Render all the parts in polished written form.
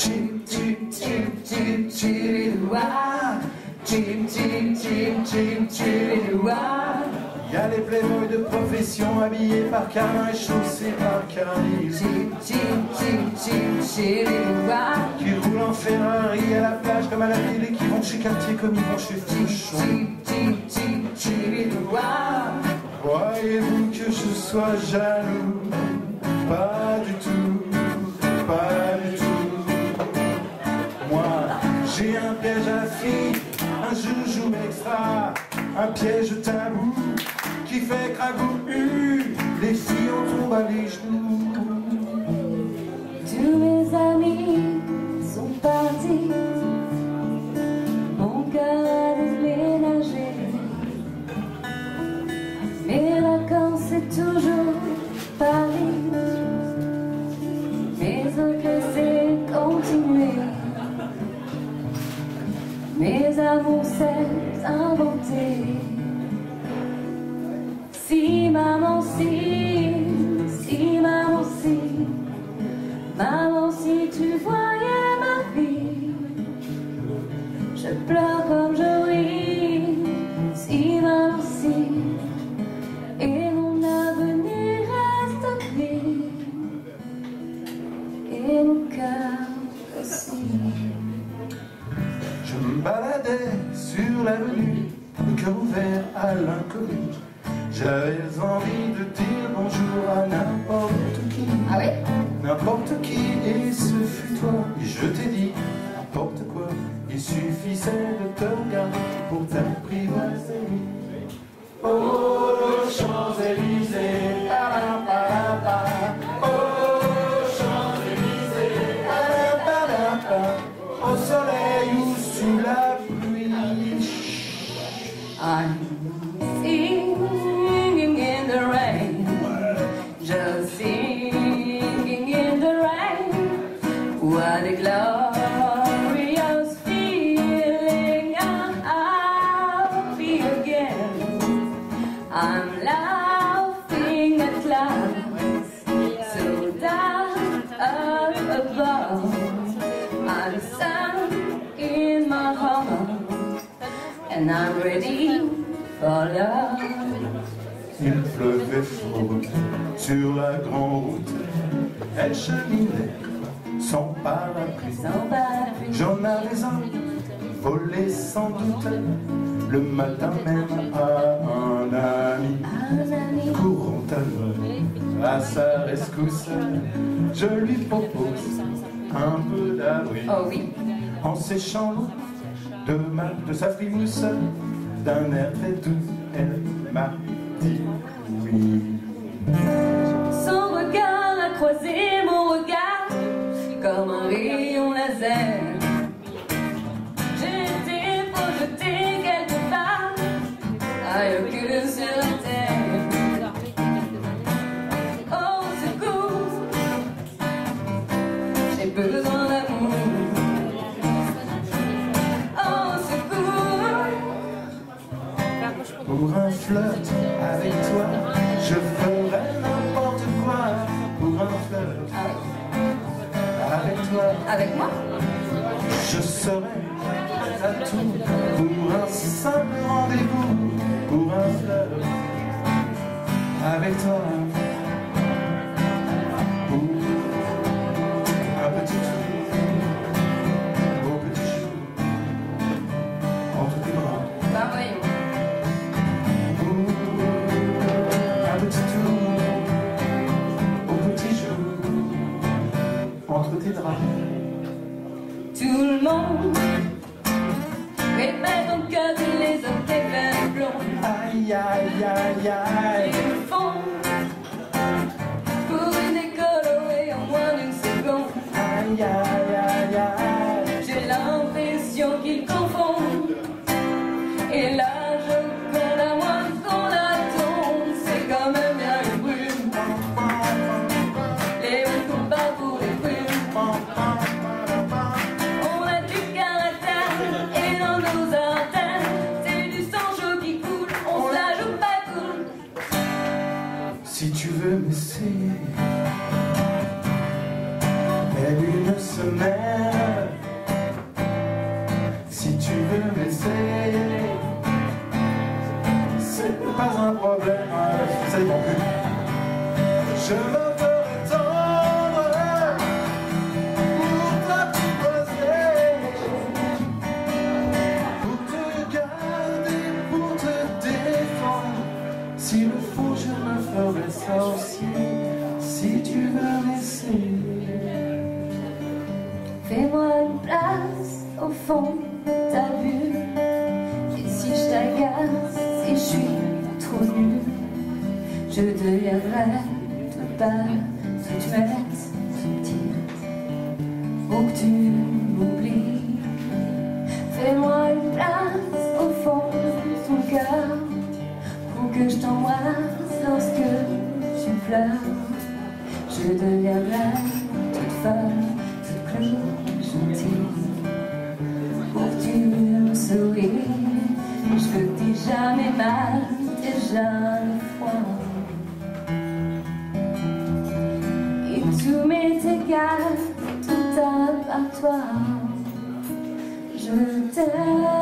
Chip, chip, chip, chip, chip-chip-chip-chip-chip-chip-chip-chip-chip-chip. Il y a les playboys de profession habillés par Carlin et chaussés par Carly, qui roulent en Ferrari à la plage comme à la ville et qui vont chez Cartier comme ils vont chez Fauchon. Croyez-vous que je sois jaloux? Pas du tout, pas du tout. Moi, j'ai un piège à filles, un joujou extra, un piège tabou qui fait cragou, les filles en tombent à les genoux. Tous mes amis sont partis, mon cœur a déménagé. Mes vacances c'est toujours Paris, mes secrets c'est continuer. Mes amours c'est inventer. Si maman si maman maman si tu voyais ma vie, je pleure comme je ris. Si maman et mon avenir reste gris, et mon cœur aussi. Je me baladais sur l'avenue, le cœur ouvert à l'inconnu. J'avais envie de dire bonjour à n'importe qui. Ah oui? N'importe qui, et ce fut toi. Et je t'ai dit n'importe quoi. Il suffisait de te regarder pour t'apprivoiser. Oh, Champs-Élysées, oh, Champs-Élysées, au soleil ou sous la pluie. I'm singing in the rain, just singing in the rain. What a glorious feeling, I'll be again. I'm laughing at clouds so down up above. I'm sun in my heart, and I'm ready for love. Il pleuvait fort sur la grande route. Elle cheminait sans parapluie. J'en avais un volé sans doute le matin même à un ami. Courant alors à sa rescousse, je lui propose un peu d'abri. Oh oui. En séchant l'eau de sa frimousse, d'un air très doux, elle m'a dit oui. Son regard a croisé mon regard comme un rayon laser. J'ai été projetée quelque part ailleurs que sur la terre. Au secours, j'ai besoin d'amour. Au secours, pour un flirt avec toi, je ferais n'importe quoi. Pour un flirt avec toi, avec moi, je serais prêt à tout. Pour un simple rendez-vous, pour un flirt avec toi. Pour un petit tour, beau petit jour, entre tes bras. bah voyons. Un petit tour, au petit jour, entre tes draps. Tout le monde répète encore que les hommes t'éveillent blonds. Aïe, aïe, aïe, aïe. Ils le font pour une décolorée en moins d'une seconde. Aïe, aïe, aïe, aïe. J'ai l'impression qu'ils confondent. Et là je compte à moins qu'on la tombe. C'est quand même bien une brume. Les hauts tombent pas pour les brumes. On a du caractère et dans nos artères c'est du sang chaud qui coule. On se la joue pas cool. Si tu veux m'essayer, mais une semaine. je me ferai tendre pour t'apprivoiser, pour te garder, pour te défendre. S'il le faut, je me ferai sorcier, si tu veux m'essayer. Fais-moi une place au fond, t'as vu. Et si je t'agace, si je suis trop nulle, je deviendrai toute pâle, toute muette, toute petite, pour que tu m'oublies. Fais-moi une place au fond de ton cœur, pour que je t'embrasse lorsque tu pleures. Je deviendrai toute folle, toute cloche, gentille, pour que tu me souris. Je veux que t'aies jamais mal, t'aies jamais froid. Et tout m'est égal, tout à part toi. Je t'aime.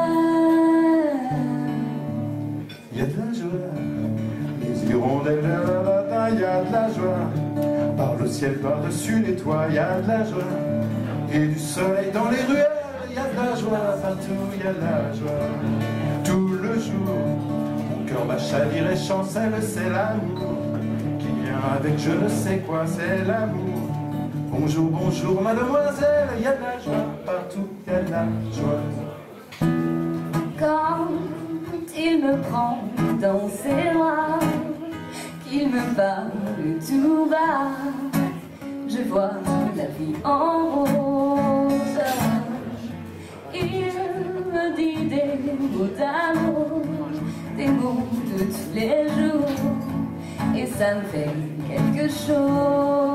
Il y a de la joie, les hirondelles, il y a de la joie. Par le ciel, par-dessus les toits, il y a de la joie. Et du soleil dans les ruelles, il y a de la joie. Partout, il y a de la joie. Tout le jour, mon cœur bat chavire et chancelle, c'est l'amour qui vient avec je ne sais quoi, c'est l'amour. Bonjour, bonjour, mademoiselle, il y a de la joie. Partout, il y a de la joie. Quand il me prend dans ses bras, qu'il me parle tout bas, je vois la vie en rose. Il me dit des mots d'amour, des mots de tous les jours, et ça me fait quelque chose.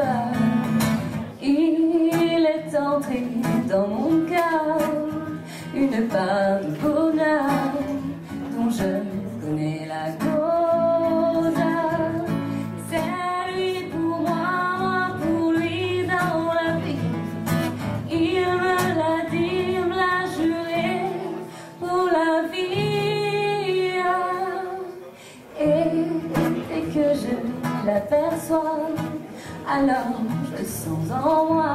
Il est entré dans mon cœur une part de bonheur dont je connais la cause. C'est lui pour moi, pour lui dans la vie. Il me l'a dit, il me l'a juré pour la vie. Et dès que je l'aperçois, alors je sens en moi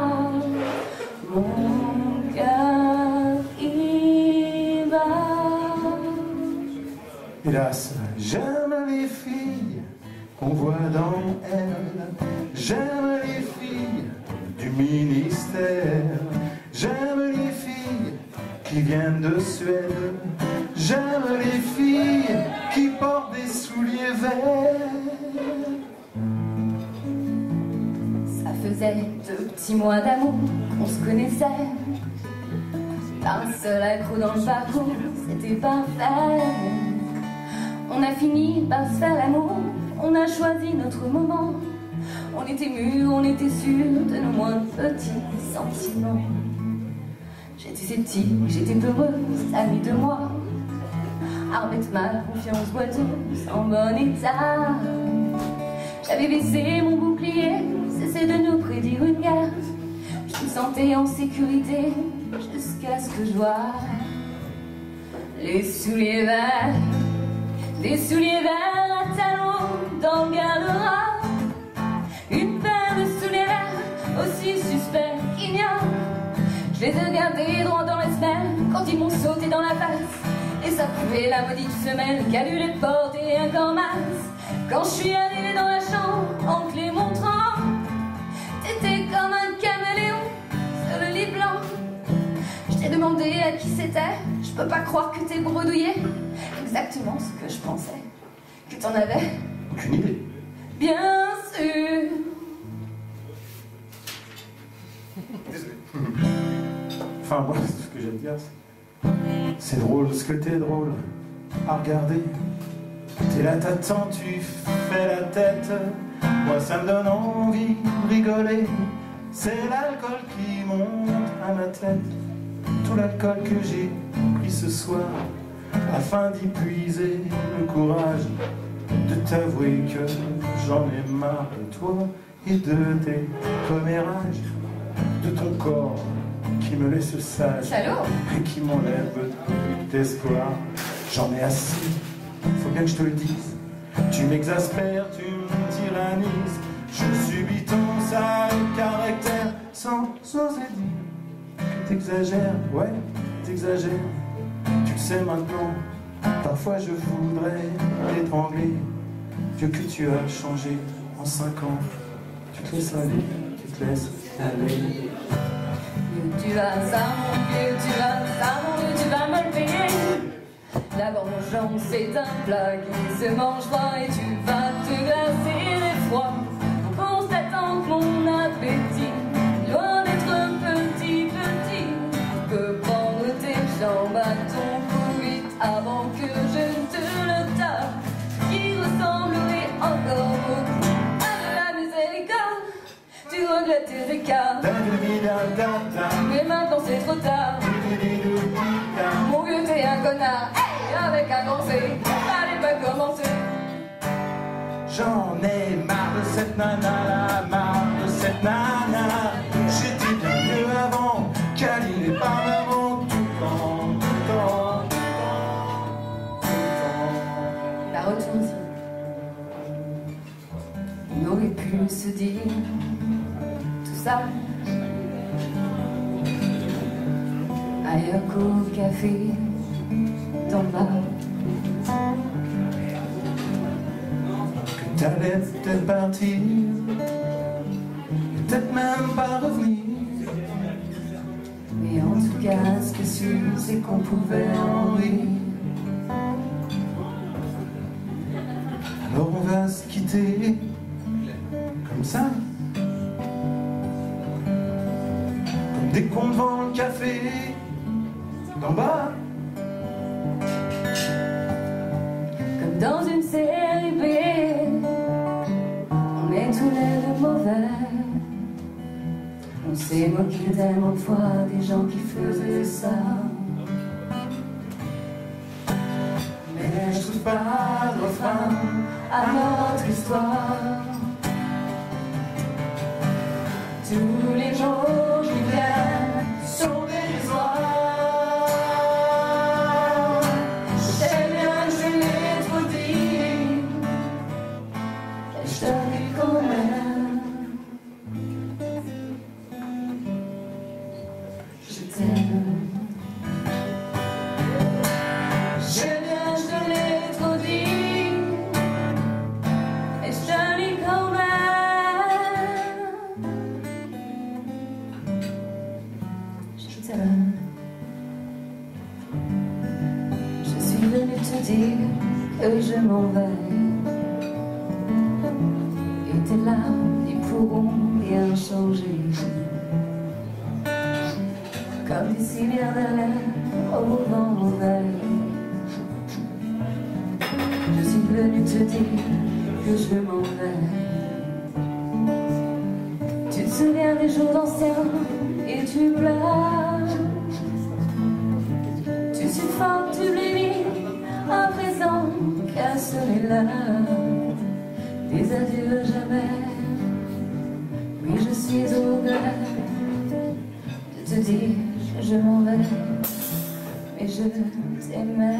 mon cœur qui bat. Hélas, j'aime les filles qu'on voit dans elle. J'aime les filles du ministère. J'aime les filles qui viennent de Suède. J'aime les filles qui portent des souliers verts. Ça faisait 2 petits mois d'amour qu'on se connaissait. Pas un seul accroc dans le parcours, c'était parfait. On a fini par se faire l'amour, on a choisi notre moment. On était mûrs, on était sûrs de nos moins petits sentiments. J'étais sceptique, j'étais peureuse, amie de moi, à remettre ma confiance boiteuse en bon état. J'avais baissé mon bouclier, cessé de nous prédire une guerre. Je me sentais en sécurité jusqu'à ce que je voie les souliers verts. Des souliers verts à talons dans le garde-robe. Une paire de souliers verts aussi suspects qu'ignobles. Je les ai regardés droit dans les semelles quand ils m'ont sauté dans la face. Et ça pouvait la maudite femelle qui a dû les porter un corps mince. Quand je suis arrivée dans la chambre en clé montrant, t'étais comme un caméléon sur le lit blanc. Je t'ai demandé à qui c'était, je peux pas croire que t'es bredouillé. Exactement ce que je pensais. Que t'en avais Aucune idée. Bien sûr. Désolé. Enfin, moi, ce que j'aime dire, c'est drôle, ce que t'es drôle à regarder. T'es là, t'attends, tu fais la tête. Moi, ça me donne envie de rigoler. C'est l'alcool qui monte à ma tête. Tout l'alcool que j'ai pris ce soir, afin d'y puiser le courage de t'avouer que j'en ai marre de toi et de tes commérages, de ton corps qui me laisse sage et qui m'enlève tout espoir. J'en ai assez, faut bien que je te le dise. Tu m'exaspères, tu me tyrannises, ça le caractère sans oser dire. T'exagères, ouais, t'exagères. Tu le sais maintenant, parfois je voudrais t'étrangler. Vieux que tu as changé en 5 ans. Tu te laisses aller, tu te laisses aller. Tu vas ça, mon vieux, tu vas ça, mon vieux, tu vas me le payer. La vengeance c'est un plat qui se mange froid et tu vas te glacer d'effroi en constatant que mon appétit, loin d'être petit, peut prendre tes jambes à ton cou vite avant que je ne te le tape, qui ressemblerait encore beaucoup à de la miséricorde. Tu regrettes tes écarts, mais maintenant c'est trop tard. Mon vieux, t'es un connard, hey, avec un grand C, allez pas commencer. J'en ai marre de cette nana là, marre de cette nana. J'étais bien mieux avant, câliné par maman tout le temps, tout le temps, tout le temps, tout le temps. La retourne-y. On aurait pu se dire tout ça ailleurs qu'au café d'en bas. Que t'allais peut-être partir, peut-être même pas revenir. Mais en tout cas, ce qui est sûr, c'est qu'on pouvait en rire. Alors on va se quitter comme ça, comme dès qu'on vend le café d'en bas. Comme dans une série B, on est tous les deux mauvais. On s'est moqué tellement de fois des gens qui faisaient ça. Mais je trouve pas de refrain à notre histoire. Tous les jours qui viennent sont dérisoires. Je sais bien que je l'ai trop dit, et je te dis quand même. Je t'aime. Je sais bien que je te l'ai trop dit, et je te dis quand même. Je suis venue te dire que je m'en vais, et tes larmes n'y pourront rien changer. Comme des civières d'haleine au vent mauvais, je suis venue te dire que je m'en vais. Tu te souviens des jours anciens et tu pleures. Tu suffoques, tu blémis, à présent qu'à sonner l'heure des adieux à jamais. Oui, je suis au regret de te dire que je m'en vais, mais je t'aimais.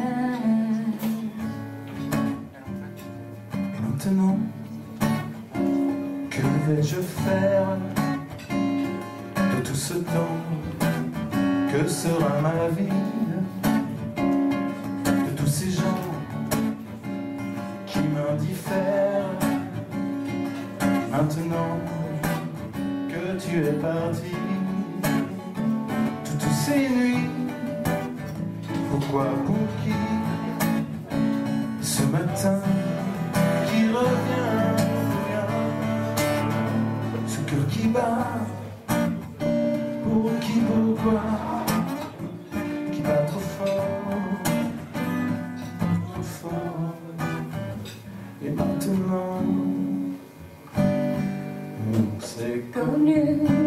Maintenant, que vais-je faire de tout ce temps? Que sera ma vie de tous ces gens qui m'indiffèrent? Maintenant que tu es parti, toutes ces nuits, pourquoi, pour qui? Ce matin qui revient, ce cœur qui bat, pour qui, pourquoi, qui bat trop fort, trop fort. Et maintenant, on s'est Connu